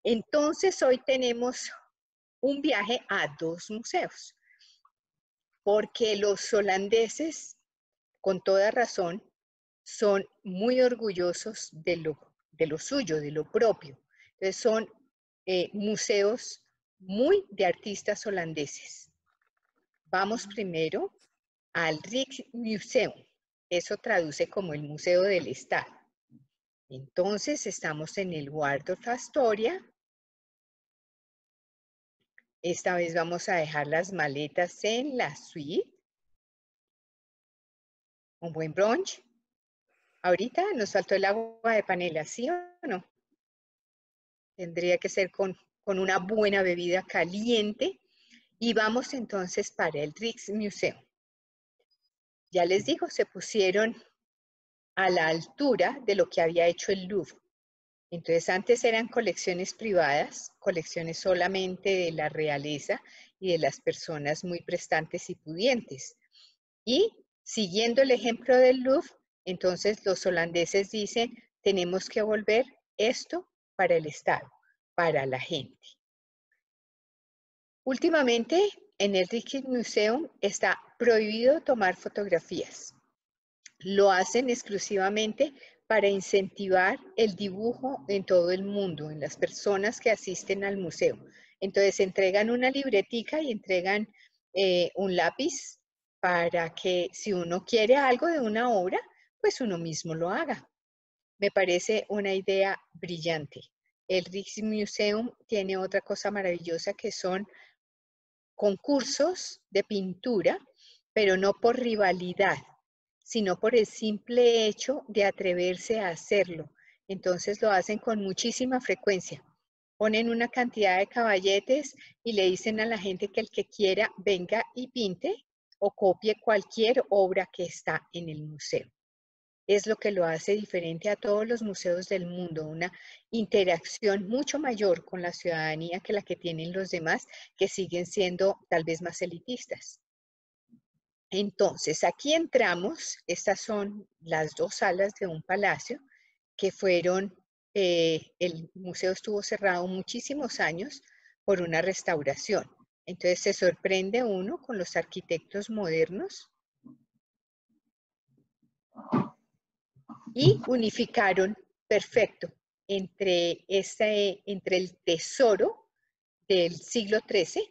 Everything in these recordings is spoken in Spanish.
Entonces hoy tenemos un viaje a 2 museos, porque los holandeses, con toda razón, son muy orgullosos de lo suyo, de lo propio. Entonces son museos muy de artistas holandeses. Vamos primero al Rijksmuseum. Eso traduce como el Museo del Estado. Entonces estamos en el Waldorf Astoria. Esta vez vamos a dejar las maletas en la suite. Un buen brunch. Ahorita nos faltó el agua de panela, ¿sí o no? Tendría que ser con una buena bebida caliente. Y vamos entonces para el Rijksmuseum. Ya les digo, se pusieron a la altura de lo que había hecho el Louvre. Entonces antes eran colecciones privadas, colecciones solamente de la realeza y de las personas muy prestantes y pudientes. Y siguiendo el ejemplo del Louvre, entonces los holandeses dicen, tenemos que volver esto para el Estado, para la gente. Últimamente, en el Rijksmuseum está prohibido tomar fotografías. Lo hacen exclusivamente para incentivar el dibujo en todo el mundo, en las personas que asisten al museo. Entonces entregan una libretica y entregan un lápiz para que si uno quiere algo de una obra, pues uno mismo lo haga. Me parece una idea brillante. El Rijksmuseum tiene otra cosa maravillosa que son concursos de pintura, pero no por rivalidad, sino por el simple hecho de atreverse a hacerlo. Entonces lo hacen con muchísima frecuencia. Ponen una cantidad de caballetes y le dicen a la gente que el que quiera venga y pinte o copie cualquier obra que está en el museo. Es lo que lo hace diferente a todos los museos del mundo, una interacción mucho mayor con la ciudadanía que la que tienen los demás, que siguen siendo tal vez más elitistas. Entonces, aquí entramos, estas son las 2 salas de un palacio que fueron, el museo estuvo cerrado muchísimos años por una restauración. Entonces se sorprende uno con los arquitectos modernos y unificaron perfecto entre el tesoro del siglo XIII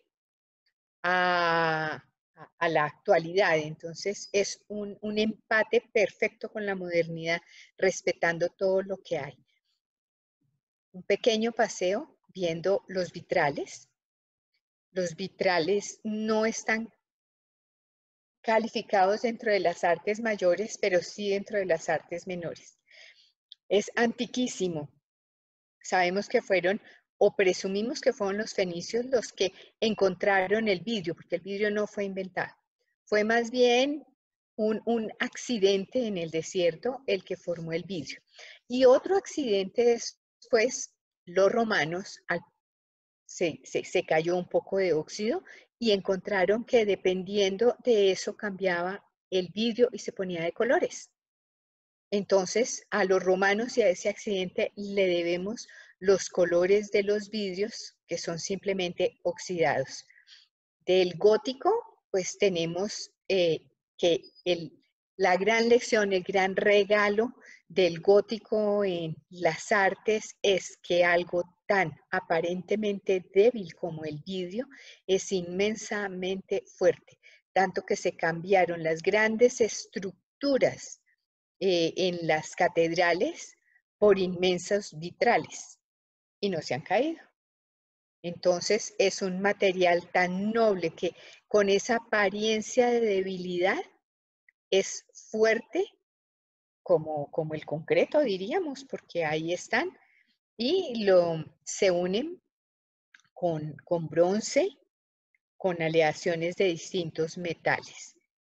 a la actualidad. Entonces es un empate perfecto con la modernidad, respetando todo lo que hay. Un pequeño paseo viendo los vitrales. Los vitrales no están calificados dentro de las artes mayores, pero sí dentro de las artes menores. Es antiquísimo. Sabemos que fueron, o presumimos que fueron los fenicios los que encontraron el vidrio, porque el vidrio no fue inventado. Fue más bien un accidente en el desierto el que formó el vidrio. Y otro accidente después, los romanos, se cayó un poco de óxido y encontraron que dependiendo de eso cambiaba el vidrio y se ponía de colores. Entonces, a los romanos y a ese accidente le debemos los colores de los vidrios, que son simplemente oxidados. Del gótico, pues tenemos que la gran lección, el gran regalo del gótico en las artes es que algo tan aparentemente débil como el vidrio es inmensamente fuerte, tanto que se cambiaron las grandes estructuras en las catedrales por inmensos vitrales y no se han caído. Entonces es un material tan noble que con esa apariencia de debilidad es fuerte como el concreto, diríamos, porque ahí están y se unen con bronce, con aleaciones de distintos metales.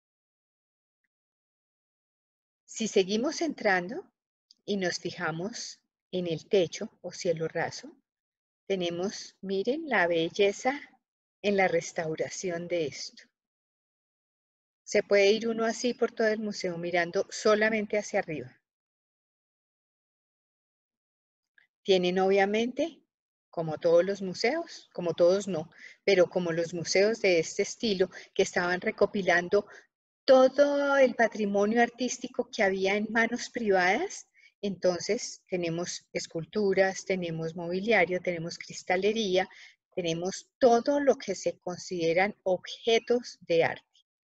Si seguimos entrando y nos fijamos en el techo o cielo raso, tenemos, miren, la belleza en la restauración de esto. Se puede ir uno así por todo el museo mirando solamente hacia arriba. Tienen obviamente como todos los museos, como todos no, pero como los museos de este estilo que estaban recopilando todo el patrimonio artístico que había en manos privadas. Entonces tenemos esculturas, tenemos mobiliario, tenemos cristalería, tenemos todo lo que se consideran objetos de arte.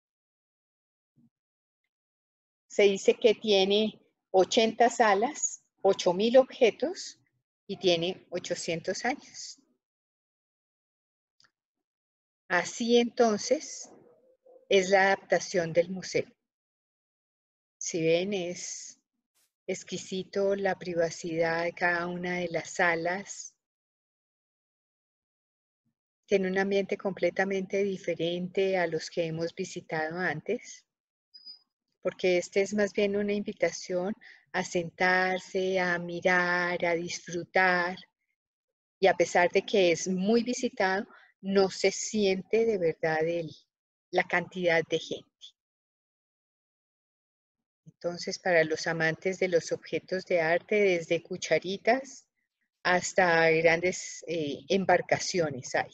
Se dice que tiene 80 salas, 8.000 objetos y tiene 800 años. Así entonces es la adaptación del museo. Si ven, es exquisito la privacidad de cada una de las salas. Tiene un ambiente completamente diferente a los que hemos visitado antes, porque este es más bien una invitación a sentarse, a mirar, a disfrutar, y a pesar de que es muy visitado, no se siente de verdad la cantidad de gente. Entonces, para los amantes de los objetos de arte, desde cucharitas hasta grandes embarcaciones hay.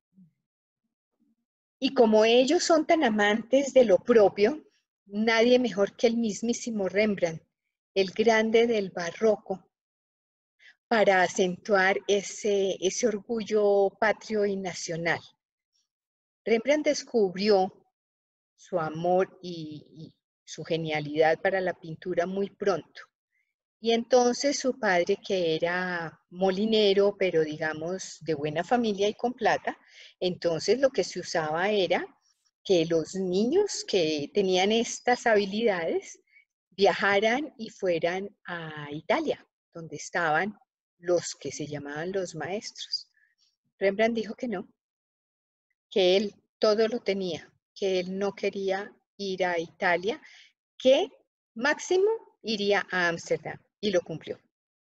Y como ellos son tan amantes de lo propio, nadie mejor que el mismísimo Rembrandt, el grande del barroco, para acentuar ese orgullo patrio y nacional. Rembrandt descubrió su amor y su genialidad para la pintura muy pronto. Y entonces su padre, que era molinero, pero digamos de buena familia y con plata, entonces lo que se usaba era que los niños que tenían estas habilidades viajaran y fueran a Italia, donde estaban los que se llamaban los maestros. Rembrandt dijo que no, que él todo lo tenía, que él no quería ir a Italia, que máximo iría a Ámsterdam, y lo cumplió.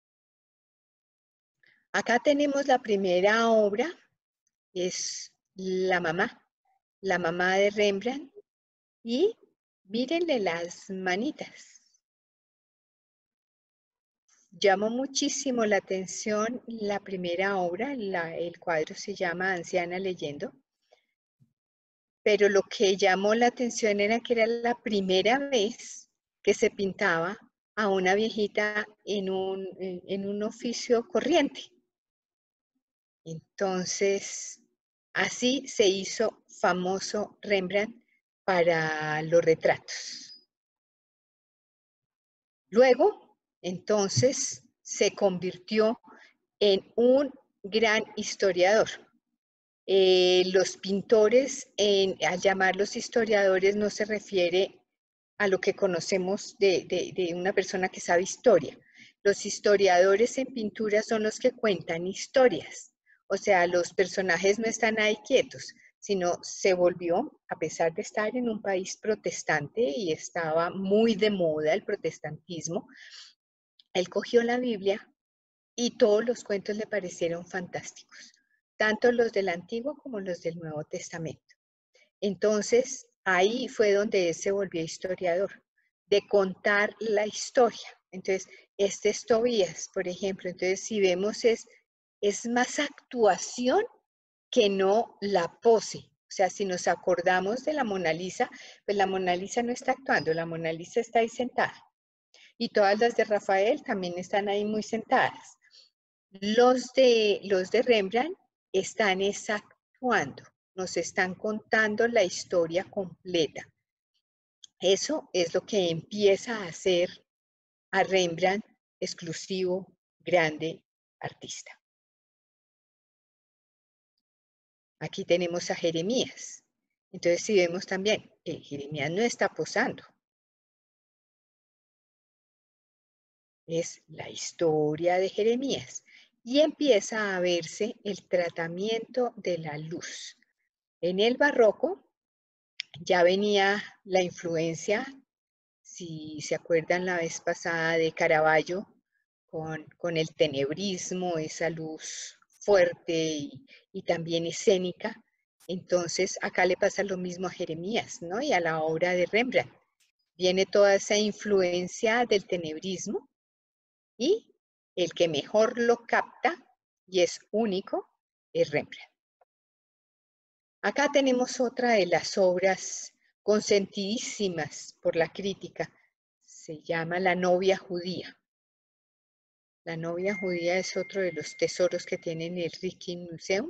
Acá tenemos la primera obra, es la mamá de Rembrandt, y mírenle las manitas. Llamó muchísimo la atención la primera obra, el cuadro se llama Anciana leyendo, pero lo que llamó la atención era que era la primera vez que se pintaba a una viejita en un oficio corriente. Entonces, así se hizo famoso Rembrandt para los retratos. Luego, entonces, se convirtió en un gran historiador. Los pintores, al llamarlos historiadores, no se refiere a lo que conocemos de una persona que sabe historia. Los historiadores en pintura son los que cuentan historias. O sea, los personajes no están ahí quietos, sino se volvió, a pesar de estar en un país protestante y estaba muy de moda el protestantismo, él cogió la Biblia y todos los cuentos le parecieron fantásticos, tanto los del Antiguo como los del Nuevo Testamento. Entonces, ahí fue donde él se volvió historiador, de contar la historia. Entonces, este es Tobías, por ejemplo. Entonces, si vemos, es más actuación que no la pose. O sea, si nos acordamos de la Mona Lisa, pues la Mona Lisa no está actuando, la Mona Lisa está ahí sentada. Y todas las de Rafael también están ahí muy sentadas. Los de Rembrandt están actuando, nos están contando la historia completa. Eso es lo que empieza a hacer a Rembrandt exclusivo, grande artista. Aquí tenemos a Jeremías. Entonces, si vemos también, Jeremías no está posando. Es la historia de Jeremías. Y empieza a verse el tratamiento de la luz. En el barroco ya venía la influencia, si se acuerdan la vez pasada, de Caravaggio, con el tenebrismo, esa luz fuerte y también escénica. Entonces, acá le pasa lo mismo a Jeremías, ¿no? Y a la obra de Rembrandt. Viene toda esa influencia del tenebrismo y el que mejor lo capta y es único, es Rembrandt. Acá tenemos otra de las obras consentidísimas por la crítica. Se llama La novia judía. La novia judía es otro de los tesoros que tiene el Rijksmuseum.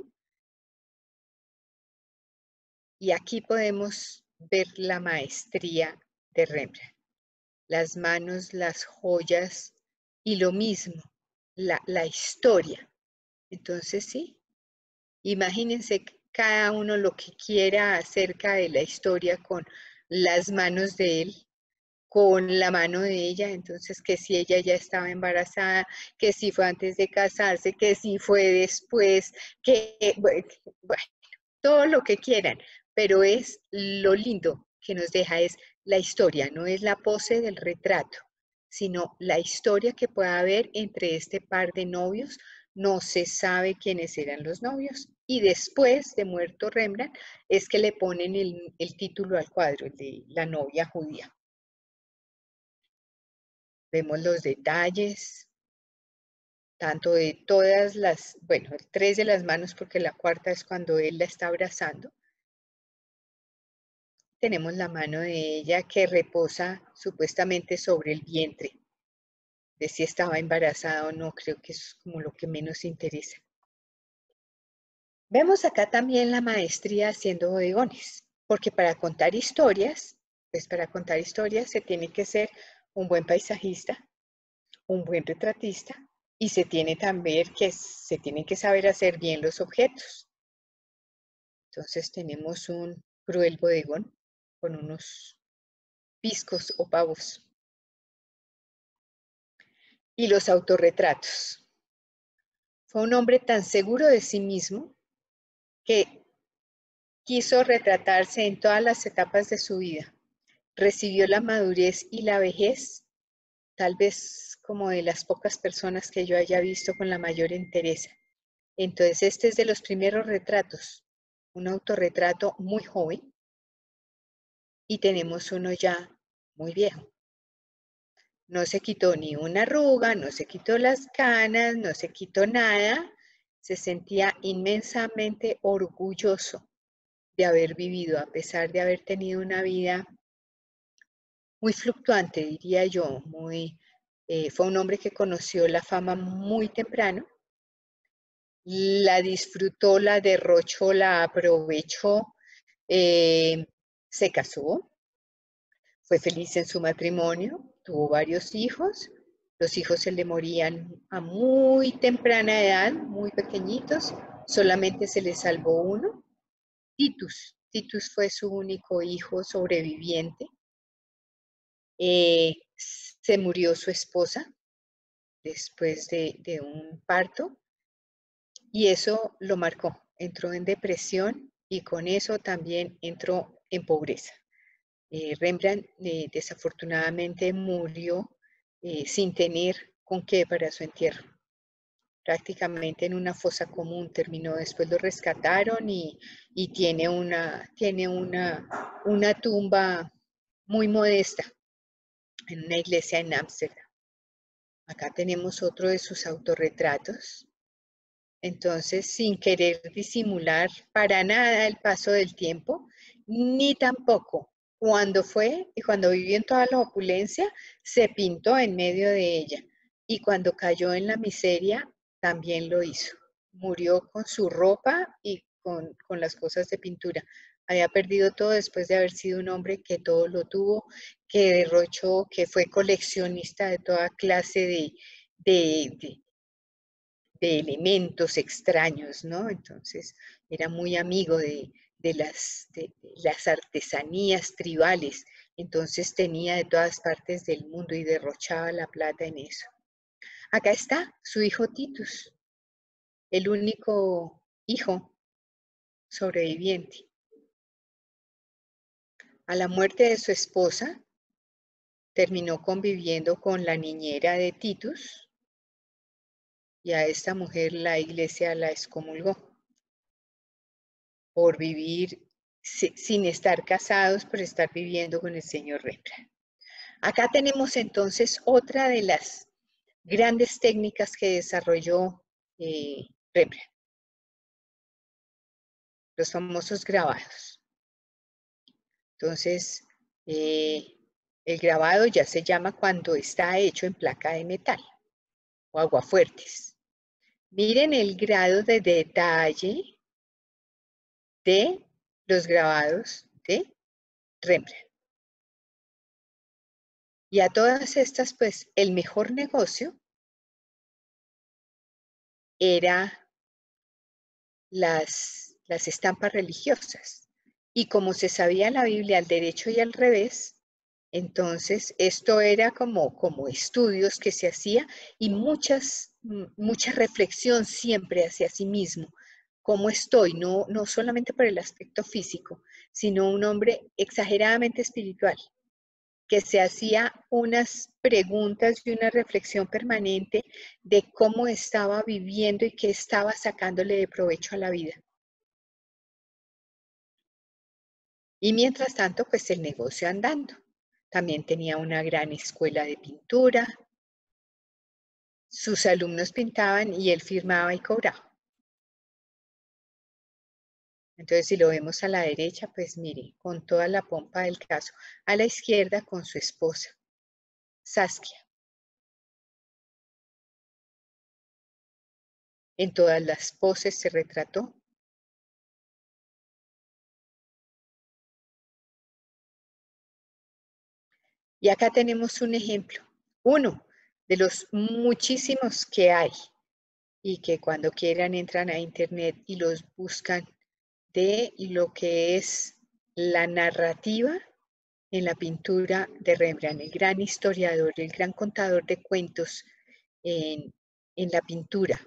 Y aquí podemos ver la maestría de Rembrandt. Las manos, las joyas y lo mismo, la historia. Entonces, sí, imagínense cada uno lo que quiera acerca de la historia con las manos de él, con la mano de ella, entonces que si ella ya estaba embarazada, que si fue antes de casarse, que si fue después, que bueno, todo lo que quieran, pero es lo lindo que nos deja es la historia, no es la pose del retrato, sino la historia que pueda haber entre este par de novios. No se sabe quiénes eran los novios. Y después de muerto Rembrandt, es que le ponen el título al cuadro, el de La novia judía. Vemos los detalles, tanto de todas las, bueno, 3 de las manos, porque la cuarta es cuando él la está abrazando. Tenemos la mano de ella que reposa supuestamente sobre el vientre. De si estaba embarazada o no, creo que es como lo que menos interesa. Vemos acá también la maestría haciendo bodegones, porque para contar historias, pues para contar historias se tiene que ser un buen paisajista, un buen retratista, y se tiene también se tienen que saber hacer bien los objetos. Entonces tenemos un cruel bodegón con unos piscos o pavos. Y los autorretratos. Fue un hombre tan seguro de sí mismo que quiso retratarse en todas las etapas de su vida. Recibió la madurez y la vejez, tal vez como de las pocas personas que yo haya visto con la mayor entereza. Entonces, este es de los primeros retratos, un autorretrato muy joven, y tenemos uno ya muy viejo. No se quitó ni una arruga, no se quitó las canas, no se quitó nada. Se sentía inmensamente orgulloso de haber vivido, a pesar de haber tenido una vida muy fluctuante, diría yo. Fue un hombre que conoció la fama muy temprano, la disfrutó, la derrochó, la aprovechó, se casó, fue feliz en su matrimonio, tuvo varios hijos. Los hijos se le morían a muy temprana edad, muy pequeñitos. Solamente se le salvó uno, Titus. Titus fue su único hijo sobreviviente. Se murió su esposa después de un parto y eso lo marcó. Entró en depresión y con eso también entró en pobreza. Rembrandt desafortunadamente murió sin tener con qué para su entierro. Prácticamente en una fosa común terminó. Después lo rescataron y tiene una tumba muy modesta en una iglesia en Ámsterdam. Acá tenemos otro de sus autorretratos. Entonces, sin querer disimular para nada el paso del tiempo, ni tampoco cuando fue y cuando vivió en toda la opulencia, se pintó en medio de ella. Y cuando cayó en la miseria, también lo hizo. Murió con su ropa y con las cosas de pintura. Había perdido todo después de haber sido un hombre que todo lo tuvo, que derrochó, que fue coleccionista de toda clase de elementos extraños, ¿no? Entonces era muy amigo de las artesanías tribales, entonces tenía de todas partes del mundo y derrochaba la plata en eso. Acá está su hijo Titus, el único hijo sobreviviente. A la muerte de su esposa, terminó conviviendo con la niñera de Titus y a esta mujer la iglesia la excomulgó por vivir sin estar casados, por estar viviendo con el señor Rembrandt. Acá tenemos entonces otra de las grandes técnicas que desarrolló Rembrandt, los famosos grabados. Entonces, el grabado ya se llama cuando está hecho en placa de metal o aguafuertes. Miren el grado de detalle de los grabados de Rembrandt. Y a todas estas, pues, el mejor negocio era las estampas religiosas. Y como se sabía la Biblia al derecho y al revés, entonces esto era como estudios que se hacía y mucha reflexión siempre hacia sí mismo. ¿Cómo estoy? No solamente por el aspecto físico, sino un hombre exageradamente espiritual, que se hacía unas preguntas y una reflexión permanente de cómo estaba viviendo y qué estaba sacándole de provecho a la vida. Y mientras tanto, pues el negocio andando. También tenía una gran escuela de pintura. Sus alumnos pintaban y él firmaba y cobraba. Entonces, si lo vemos a la derecha, pues mire, con toda la pompa del caso. A la izquierda, con su esposa, Saskia. En todas las poses se retrató. Y acá tenemos un ejemplo, uno de los muchísimos que hay y que cuando quieran entran a internet y los buscan de lo que es la narrativa en la pintura de Rembrandt, el gran historiador, el gran contador de cuentos en la pintura.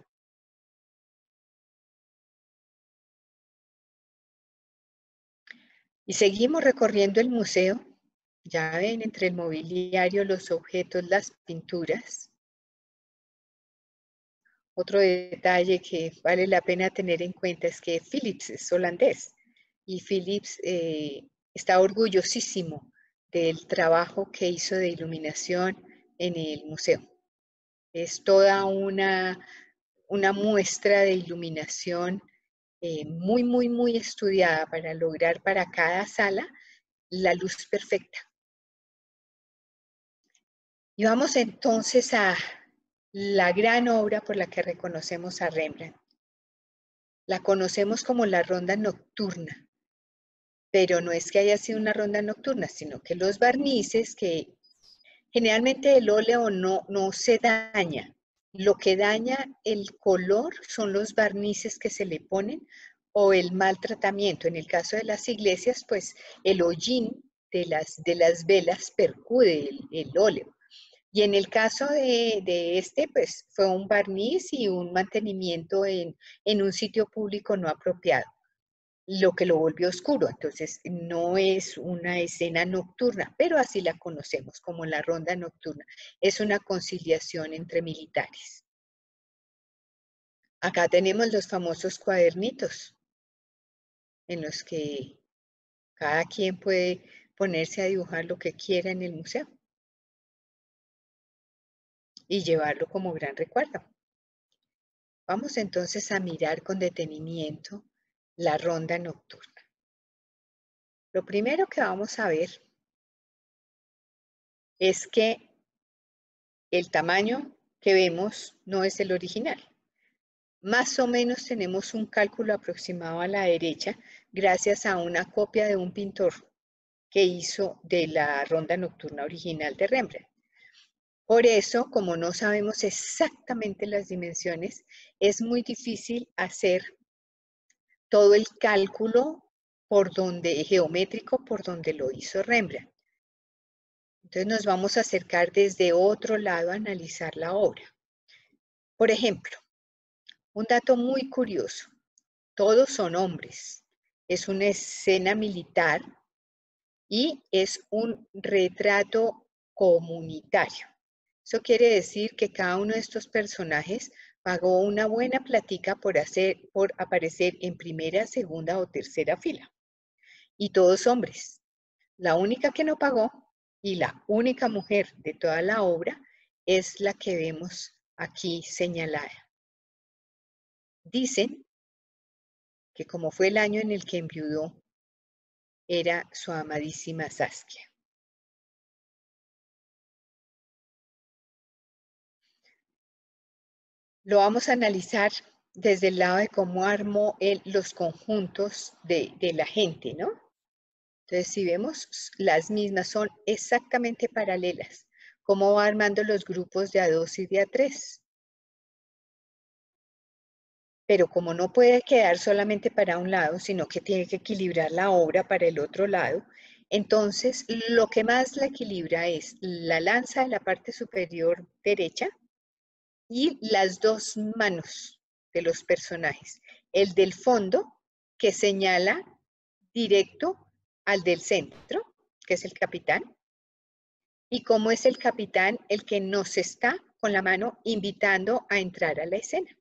Y seguimos recorriendo el museo. Ya ven, entre el mobiliario, los objetos, las pinturas. Otro detalle que vale la pena tener en cuenta es que Philips es holandés y Philips está orgullosísimo del trabajo que hizo de iluminación en el museo. Es toda una muestra de iluminación muy estudiada para lograr para cada sala la luz perfecta. Y vamos entonces a la gran obra por la que reconocemos a Rembrandt. La conocemos como la ronda nocturna, pero no es que haya sido una ronda nocturna, sino que los barnices, que generalmente el óleo no se daña. Lo que daña el color son los barnices que se le ponen o el mal tratamiento. En el caso de las iglesias, pues el hollín de las velas percude el óleo. Y en el caso de este, pues fue un barniz y un mantenimiento en un sitio público no apropiado, lo que lo volvió oscuro. Entonces, no es una escena nocturna, pero así la conocemos como la ronda nocturna. Es una conciliación entre militares. Acá tenemos los famosos cuadernitos, en los que cada quien puede ponerse a dibujar lo que quiera en el museo y llevarlo como gran recuerdo. Vamos entonces a mirar con detenimiento la ronda nocturna. Lo primero que vamos a ver es que el tamaño que vemos no es el original. Más o menos tenemos un cálculo aproximado a la derecha gracias a una copia de un pintor que hizo de la ronda nocturna original de Rembrandt. Por eso, como no sabemos exactamente las dimensiones, es muy difícil hacer todo el cálculo geométrico por donde lo hizo Rembrandt. Entonces nos vamos a acercar desde otro lado a analizar la obra. Por ejemplo, un dato muy curioso, todos son hombres. Es una escena militar y es un retrato comunitario. Eso quiere decir que cada uno de estos personajes pagó una buena platica por aparecer en primera, segunda o tercera fila. Y todos hombres. La única que no pagó y la única mujer de toda la obra es la que vemos aquí señalada. Dicen que como fue el año en el que enviudó, era su amadísima Saskia. Lo vamos a analizar desde el lado de cómo armó él los conjuntos de la gente, ¿no? Entonces, si vemos, las mismas son exactamente paralelas. ¿Cómo va armando los grupos de A2 y de A3? Pero como no puede quedar solamente para un lado, sino que tiene que equilibrar la obra para el otro lado, entonces lo que más la equilibra es la lanza de la parte superior derecha y las dos manos de los personajes. El del fondo, que señala directo al del centro, que es el capitán, y cómo es el capitán el que nos está con la mano invitando a entrar a la escena.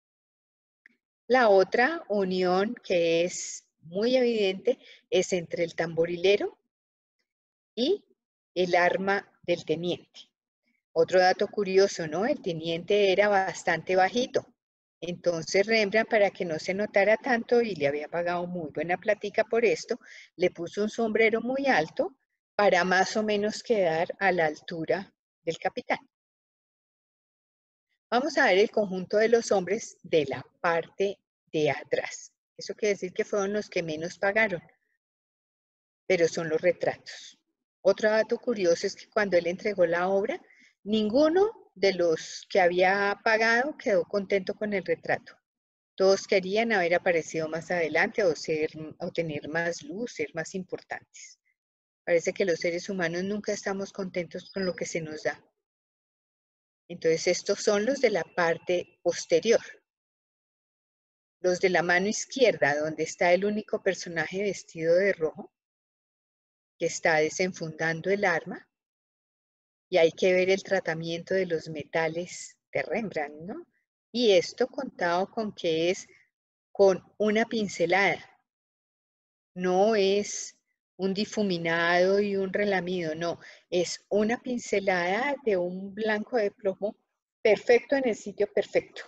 La otra unión que es muy evidente es entre el tamborilero y el arma del teniente. Otro dato curioso, ¿no? El teniente era bastante bajito. Entonces Rembrandt, para que no se notara tanto y le había pagado muy buena platica por esto, le puso un sombrero muy alto para más o menos quedar a la altura del capitán. Vamos a ver el conjunto de los hombres de la parte de atrás. Eso quiere decir que fueron los que menos pagaron, pero son los retratos. Otro dato curioso es que cuando él entregó la obra, ninguno de los que había pagado quedó contento con el retrato. Todos querían haber aparecido más adelante o tener más luz, ser más importantes. Parece que los seres humanos nunca estamos contentos con lo que se nos da. Entonces, estos son los de la parte posterior. Los de la mano izquierda, donde está el único personaje vestido de rojo, que está desenfundando el arma, y hay que ver el tratamiento de los metales de Rembrandt, ¿no? Y esto contado con que es con una pincelada, no es un difuminado y un relamido, no, es una pincelada de un blanco de plomo perfecto en el sitio perfecto.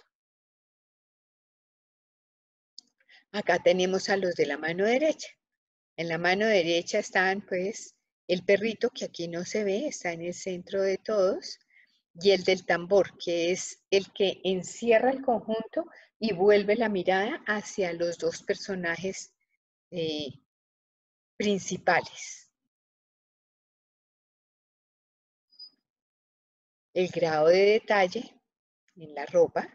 Acá tenemos a los de la mano derecha. En la mano derecha están pues el perrito, que aquí no se ve, está en el centro de todos, y el del tambor, que es el que encierra el conjunto y vuelve la mirada hacia los dos personajes principales. El grado de detalle en la ropa,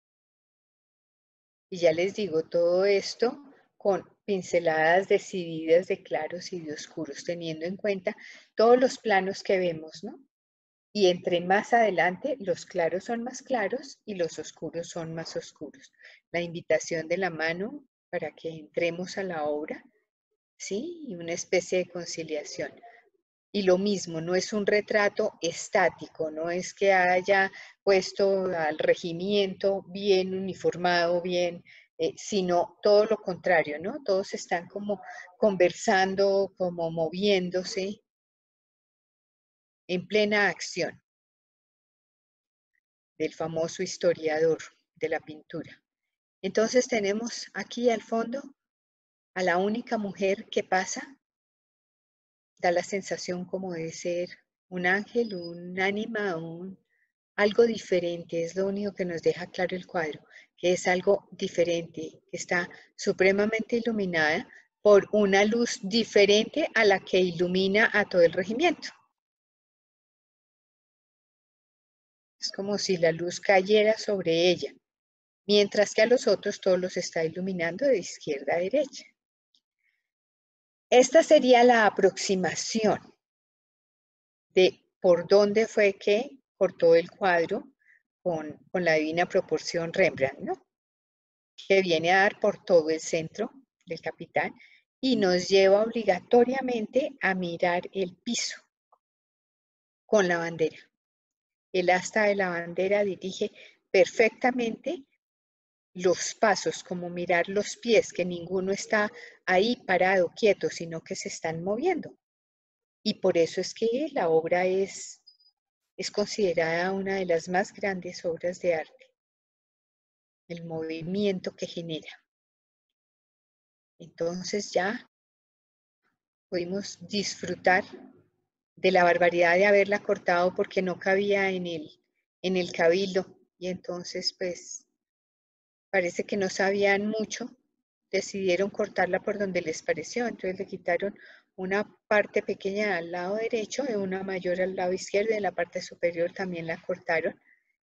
y ya les digo, todo esto con pinceladas decididas de claros y de oscuros, teniendo en cuenta todos los planos que vemos, ¿no? Y entre más adelante, los claros son más claros y los oscuros son más oscuros. La invitación de la mano para que entremos a la obra, ¿sí? Y una especie de conciliación. Y lo mismo, no es un retrato estático, no es que haya puesto al regimiento bien uniformado, bien, sino todo lo contrario, ¿no? Todos están como conversando, como moviéndose en plena acción del famoso historiador de la pintura. Entonces tenemos aquí al fondo a la única mujer que pasa, da la sensación como de ser un ángel, un ánima, algo diferente, es lo único que nos deja claro el cuadro, que es algo diferente, que está supremamente iluminada por una luz diferente a la que ilumina a todo el regimiento. Es como si la luz cayera sobre ella, mientras que a los otros todos los está iluminando de izquierda a derecha. Esta sería la aproximación de por dónde fue que cortó el cuadro con la divina proporción Rembrandt, ¿no? Que viene a dar por todo el centro del capitán y nos lleva obligatoriamente a mirar el piso con la bandera. El asta de la bandera dirige perfectamente los pasos, como mirar los pies, que ninguno está ahí parado, quieto, sino que se están moviendo. Y por eso es que la obra es considerada una de las más grandes obras de arte. el movimiento que genera. Entonces ya pudimos disfrutar de la barbaridad de haberla cortado porque no cabía en el cabildo. Y entonces, pues, parece que no sabían mucho, decidieron cortarla por donde les pareció. Entonces le quitaron una parte pequeña al lado derecho y una mayor al lado izquierdo, y en la parte superior también la cortaron,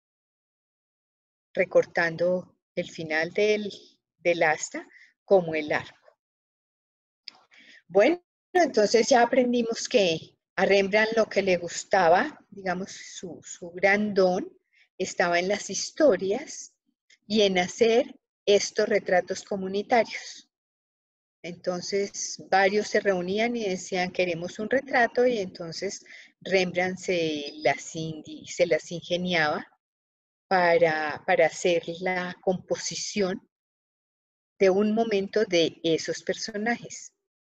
recortando el final del asta como el arco. Bueno, entonces ya aprendimos que a Rembrandt lo que le gustaba, digamos, su gran don, estaba en las historias y en hacer estos retratos comunitarios. Entonces, varios se reunían y decían, queremos un retrato, y entonces Rembrandt se las ingeniaba para hacer la composición de un momento de esos personajes.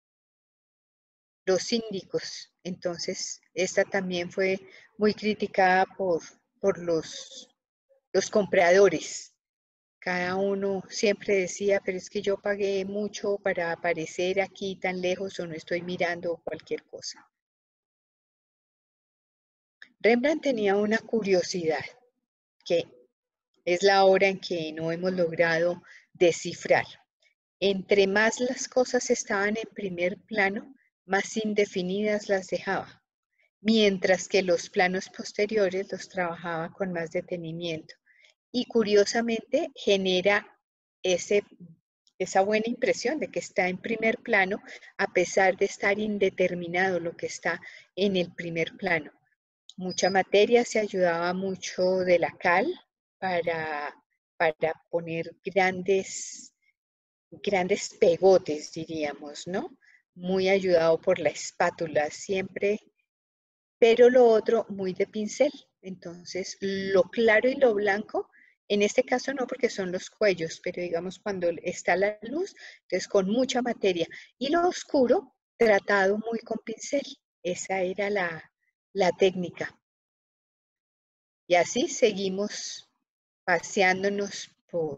Los síndicos. Entonces, esta también fue muy criticada por los compradores. Cada uno siempre decía, pero es que yo pagué mucho para aparecer aquí tan lejos o no estoy mirando cualquier cosa. Rembrandt tenía una curiosidad que es la hora en que no hemos logrado descifrar. Entre más las cosas estaban en primer plano, más indefinidas las dejaba, mientras que los planos posteriores los trabajaba con más detenimiento. Y curiosamente genera esa buena impresión de que está en primer plano, a pesar de estar indeterminado lo que está en el primer plano. Mucha materia, se ayudaba mucho de la cal para, para poner grandes pegotes, diríamos, ¿no? Muy ayudado por la espátula, siempre, pero lo otro muy de pincel. Entonces, lo claro y lo blanco, en este caso no, porque son los cuellos, pero digamos cuando está la luz, entonces con mucha materia. Y lo oscuro, tratado muy con pincel. Esa era la técnica. Y así seguimos paseándonos por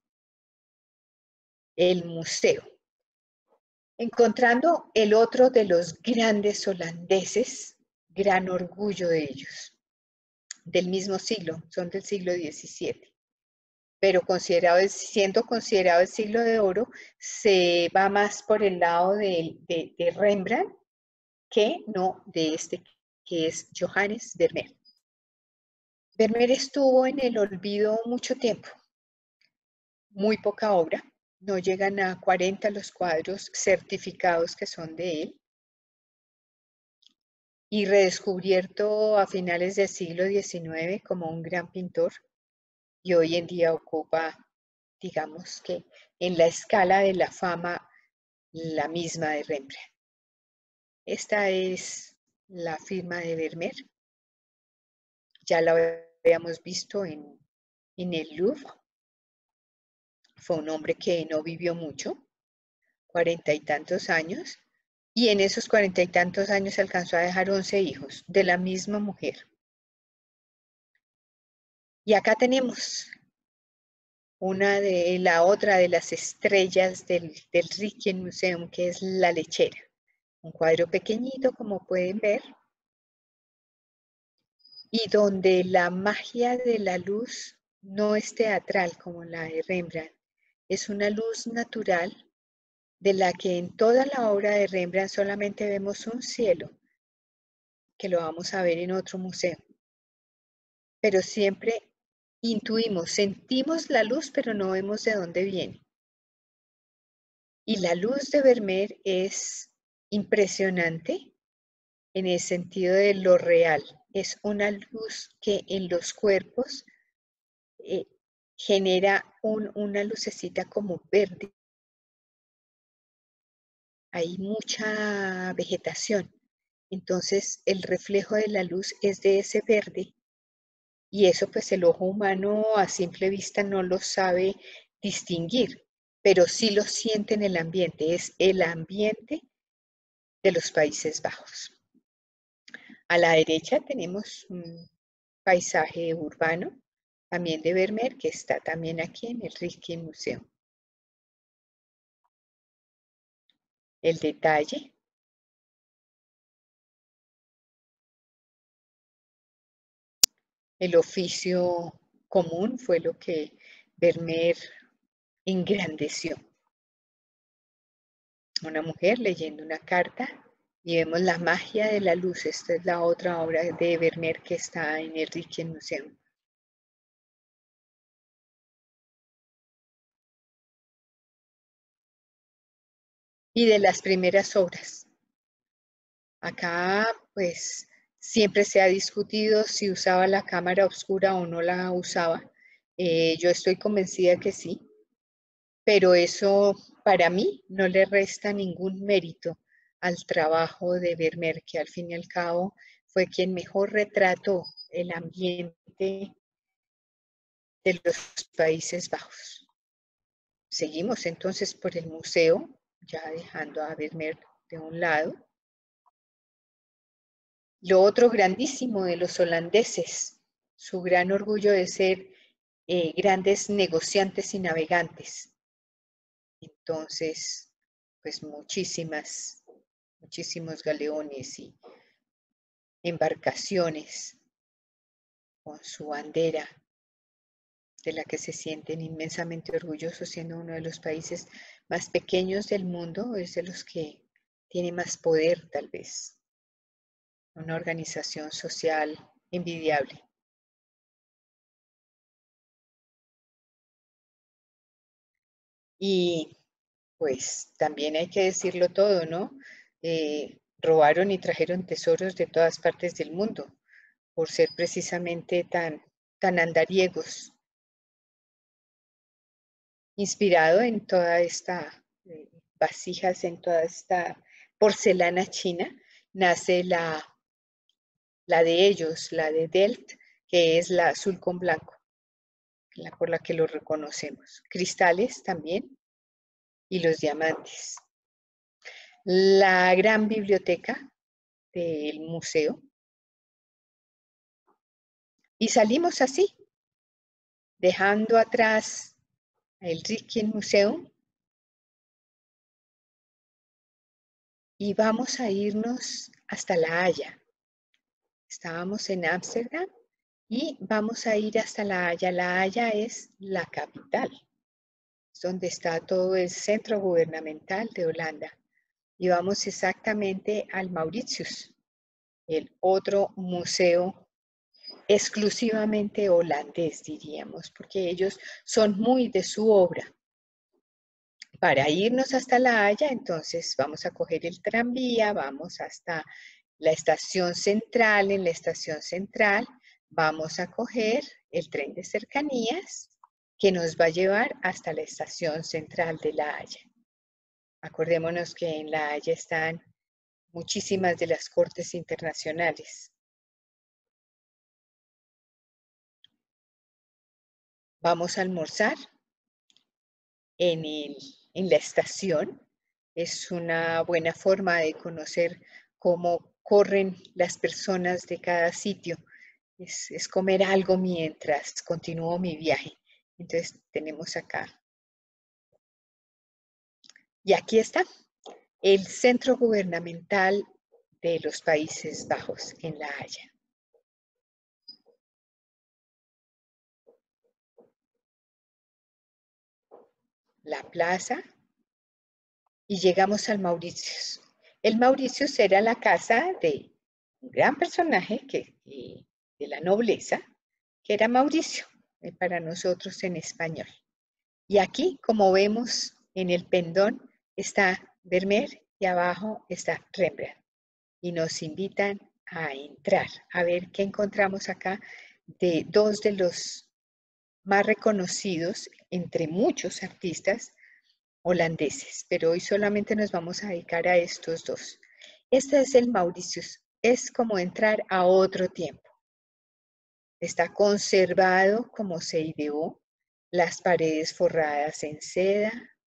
el museo, encontrando el otro de los grandes holandeses, gran orgullo de ellos, del mismo siglo, son del siglo XVII, pero siendo considerado el siglo de oro, se va más por el lado de Rembrandt que no de este, que es Johannes Vermeer. Vermeer estuvo en el olvido mucho tiempo, muy poca obra, no llegan a 40 los cuadros certificados que son de él, y redescubierto a finales del siglo XIX como un gran pintor, y hoy en día ocupa, digamos que en la escala de la fama, la misma de Rembrandt. Esta es la firma de Vermeer, ya la habíamos visto en el Louvre. Fue un hombre que no vivió mucho, 40 y tantos años, y en esos 40 y tantos años alcanzó a dejar 11 hijos de la misma mujer. Y acá tenemos la otra de las estrellas del Rijksmuseum, que es La Lechera. Un cuadro pequeñito, como pueden ver, y donde la magia de la luz no es teatral como la de Rembrandt, es una luz natural, de la que en toda la obra de Rembrandt solamente vemos un cielo, que lo vamos a ver en otro museo. Pero siempre intuimos, sentimos la luz, pero no vemos de dónde viene. Y la luz de Vermeer es impresionante en el sentido de lo real. Es una luz que en los cuerpos genera una lucecita como verde. Hay mucha vegetación. Entonces el reflejo de la luz es de ese verde, y eso pues el ojo humano a simple vista no lo sabe distinguir, pero sí lo siente en el ambiente. Es el ambiente de los Países Bajos. A la derecha tenemos un paisaje urbano, también de Vermeer, que está también aquí en el Rijksmuseum. El detalle. El oficio común fue lo que Vermeer engrandeció. Una mujer leyendo una carta y vemos la magia de la luz. Esta es la otra obra de Vermeer que está en el Rijksmuseum. Y de las primeras obras. Acá, pues, siempre se ha discutido si usaba la cámara oscura o no la usaba. Yo estoy convencida que sí, pero eso para mí no le resta ningún mérito al trabajo de Vermeer, que al fin y al cabo fue quien mejor retrató el ambiente de los Países Bajos. Seguimos entonces por el museo, ya dejando a Vermeer de un lado. Lo otro grandísimo de los holandeses, su gran orgullo de ser grandes negociantes y navegantes. Entonces, pues muchísimos galeones y embarcaciones con su bandera, de la que se sienten inmensamente orgullosos, siendo uno de los países más pequeños del mundo, es de los que tiene más poder, tal vez. Una organización social envidiable. Y pues también hay que decirlo todo, ¿no? Robaron y trajeron tesoros de todas partes del mundo por ser precisamente tan andariegos, inspirado en toda esta vasijas, en toda esta porcelana china, nace la de ellos, la de Delft, que es la azul con blanco, por la que lo reconocemos. Cristales también y los diamantes. La gran biblioteca del museo. Y salimos así, dejando atrás el Rijksmuseum y vamos a irnos hasta La Haya. Estábamos en Ámsterdam y vamos a ir hasta La Haya. La Haya es la capital, es donde está todo el centro gubernamental de Holanda. Y vamos exactamente al Mauritius, el otro museo exclusivamente holandés, diríamos, porque ellos son muy de su obra. Para irnos hasta La Haya, entonces vamos a coger el tranvía, vamos hasta la estación central. En la estación central vamos a coger el tren de cercanías que nos va a llevar hasta la estación central de La Haya. Acordémonos que en La Haya están muchísimas de las cortes internacionales. Vamos a almorzar en la estación. Es una buena forma de conocer cómo corren las personas de cada sitio. Es comer algo mientras continúo mi viaje. Entonces tenemos acá. Y aquí está el centro gubernamental de los Países Bajos en La Haya. La plaza y llegamos al Mauritius. El Mauritius era la casa de un gran personaje de la nobleza, que era Mauricio, para nosotros en español. Y aquí, como vemos en el pendón, está Vermeer y abajo está Rembrandt. Y nos invitan a entrar, a ver qué encontramos acá de dos de los más reconocidos entre muchos artistas holandeses, pero hoy solamente nos vamos a dedicar a estos dos. Este es el Mauritius, es como entrar a otro tiempo. Está conservado como se ideó, las paredes forradas en seda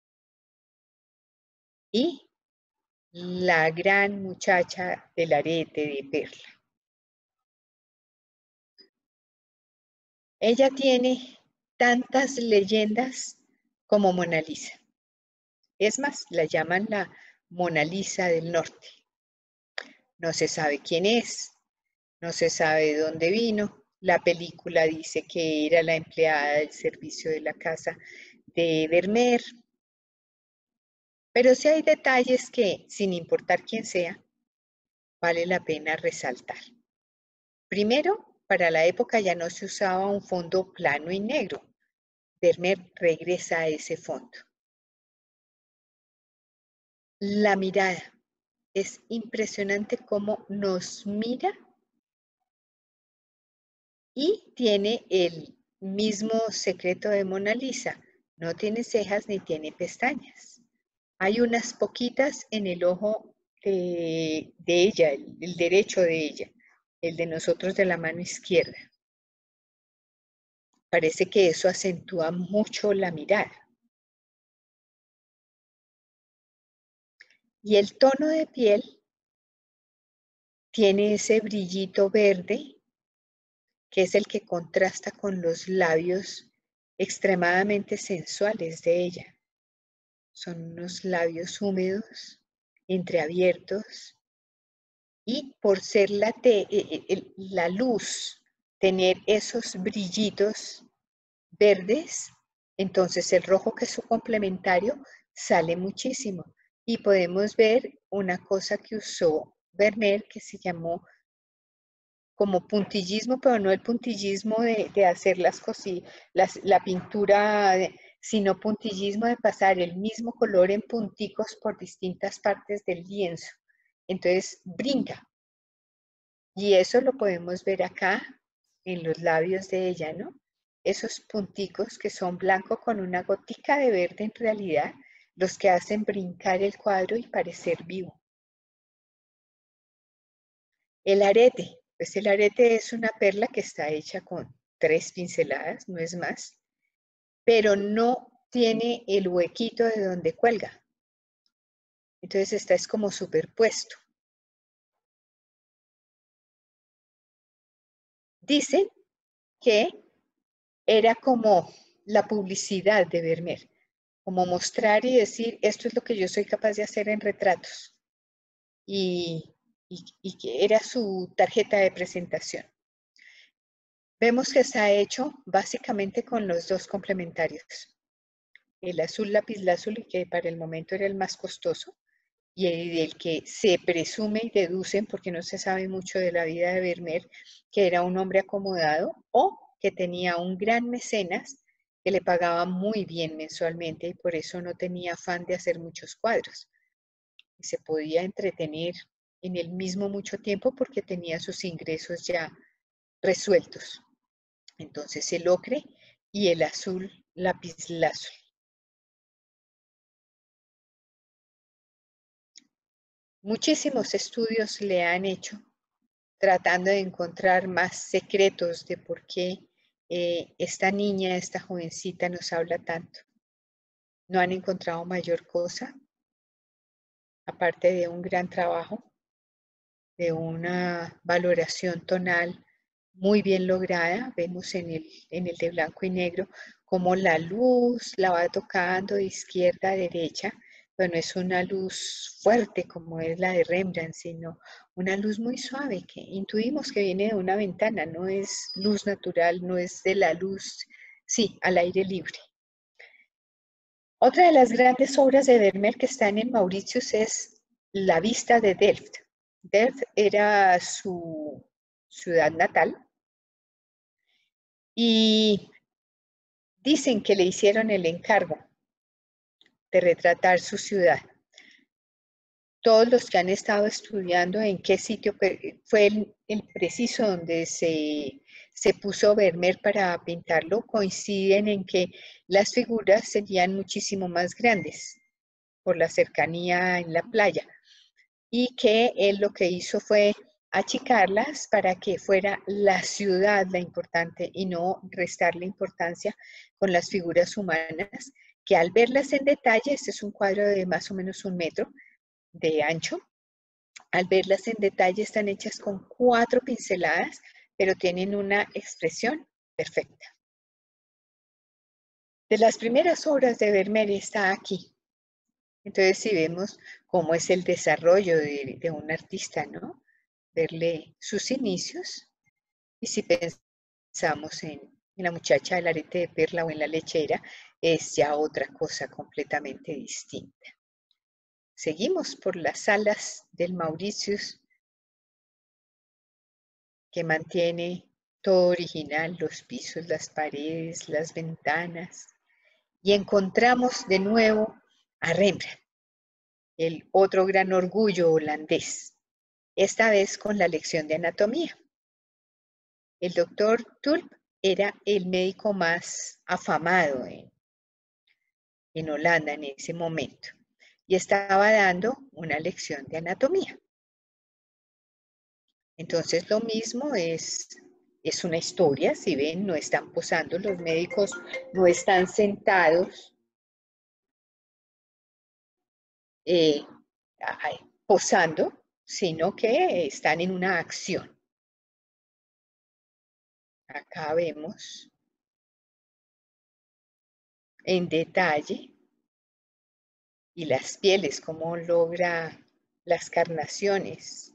y la gran muchacha del arete de perla. Ella tiene tantas leyendas como Mona Lisa. Es más, la llaman la Mona Lisa del Norte. No se sabe quién es, no se sabe de dónde vino. La película dice que era la empleada del servicio de la casa de Vermeer. Pero sí hay detalles que, sin importar quién sea, vale la pena resaltar. Primero, para la época ya no se usaba un fondo plano y negro. Vermeer regresa a ese fondo. La mirada. Es impresionante cómo nos mira y tiene el mismo secreto de Mona Lisa. No tiene cejas ni tiene pestañas. Hay unas poquitas en el ojo de ella, el derecho de ella, el de nosotros de la mano izquierda. Parece que eso acentúa mucho la mirada. Y el tono de piel tiene ese brillito verde, que es el que contrasta con los labios extremadamente sensuales de ella. Son unos labios húmedos, entreabiertos, y por ser la luz, tener esos brillitos verdes, entonces el rojo, que es su complementario, sale muchísimo. Y podemos ver una cosa que usó Vermeer que se llamó como puntillismo, pero no el puntillismo de hacer la pintura, sino puntillismo de pasar el mismo color en punticos por distintas partes del lienzo. Entonces brinca. Y eso lo podemos ver acá en los labios de ella, ¿no? Esos punticos que son blancos con una gotica de verde en realidad, los que hacen brincar el cuadro y parecer vivo. El arete, pues el arete es una perla que está hecha con 3 pinceladas, no es más, pero no tiene el huequito de donde cuelga. Entonces esta es como superpuesto. Dicen que era como la publicidad de Vermeer, como mostrar y decir, esto es lo que yo soy capaz de hacer en retratos. Y que era su tarjeta de presentación. Vemos que está hecho básicamente con los dos complementarios. El azul lapislázuli, que para el momento era el más costoso, y el que se presume y deducen, porque no se sabe mucho de la vida de Vermeer, que era un hombre acomodado o que tenía un gran mecenas que le pagaba muy bien mensualmente y por eso no tenía afán de hacer muchos cuadros. Y se podía entretener en el mismo mucho tiempo porque tenía sus ingresos ya resueltos. Entonces el ocre y el azul lapislázuli. Muchísimos estudios le han hecho tratando de encontrar más secretos de por qué esta niña, esta jovencita nos habla tanto. No han encontrado mayor cosa, aparte de un gran trabajo, de una valoración tonal muy bien lograda. Vemos en el de blanco y negro cómo la luz la va tocando de izquierda a derecha, pero no es una luz fuerte como es la de Rembrandt, sino una luz muy suave que intuimos que viene de una ventana, no es luz natural, no es de la luz, sí, al aire libre. Otra de las grandes obras de Vermeer que están en Mauritius es La Vista de Delft. Delft era su ciudad natal y dicen que le hicieron el encargo de retratar su ciudad. Todos los que han estado estudiando en qué sitio fue el preciso donde se puso Vermeer para pintarlo, coinciden en que las figuras serían muchísimo más grandes por la cercanía en la playa y que él lo que hizo fue achicarlas para que fuera la ciudad la importante y no restarle importancia con las figuras humanas, que al verlas en detalle, este es un cuadro de más o menos 1 metro de ancho, al verlas en detalle están hechas con 4 pinceladas, pero tienen una expresión perfecta. de las primeras obras de Vermeer está aquí. Entonces, si vemos cómo es el desarrollo de un artista, ¿no? Verle sus inicios, y si pensamos en la muchacha del arete de perla o en la lechera, es ya otra cosa completamente distinta. Seguimos por las salas del Mauritius, que mantiene todo original, los pisos, las paredes, las ventanas, y encontramos de nuevo a Rembrandt, el otro gran orgullo holandés, esta vez con la lección de anatomía. El doctor Tulp era el médico más afamado en Holanda en ese momento y estaba dando una lección de anatomía. Entonces lo mismo es una historia, si ven, no están posando, los médicos no están sentados posando, sino que están en una acción. Acá vemos en detalle y las pieles, cómo logra las carnaciones.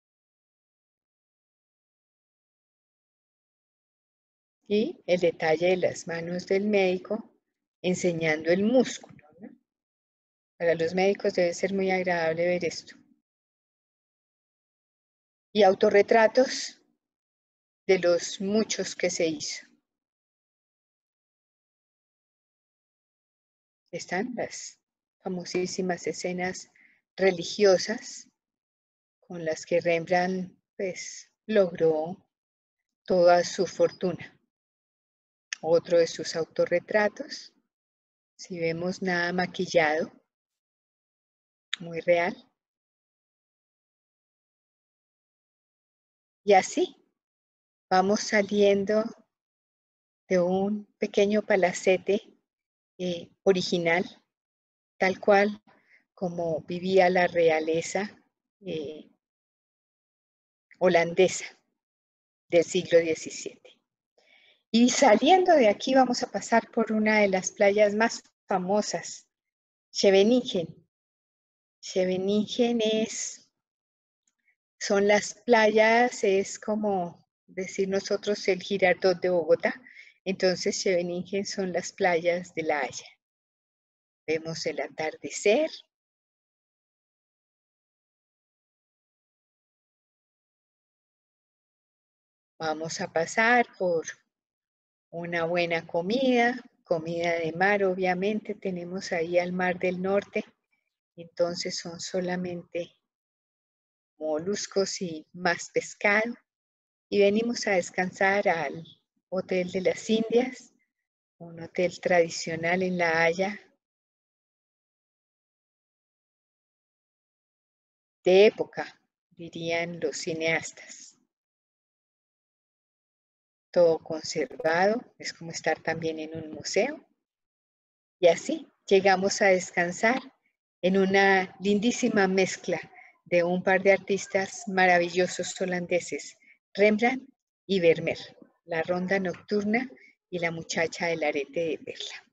Y el detalle de las manos del médico enseñando el músculo, ¿no? Para los médicos debe ser muy agradable ver esto. Y autorretratos de los muchos que se hizo. Están las famosísimas escenas religiosas con las que Rembrandt pues, logró toda su fortuna. Otro de sus autorretratos, si vemos nada maquillado, muy real. Y así vamos saliendo de un pequeño palacete original, tal cual como vivía la realeza holandesa del siglo XVII. Y saliendo de aquí vamos a pasar por una de las playas más famosas, Scheveningen. Scheveningen son las playas, es como decir nosotros el Girardot de Bogotá. Entonces Scheveningen son las playas de La Haya. Vemos el atardecer. Vamos a pasar por una buena comida de mar, obviamente. Tenemos ahí al Mar del Norte, entonces son solamente moluscos y más pescado. Y venimos a descansar al Hotel de las Indias, un hotel tradicional en La Haya, de época, dirían los cineastas. Todo conservado, es como estar también en un museo. Y así llegamos a descansar en una lindísima mezcla de un par de artistas maravillosos holandeses, Rembrandt y Vermeer, La Ronda Nocturna y La Muchacha del Arete de Perla.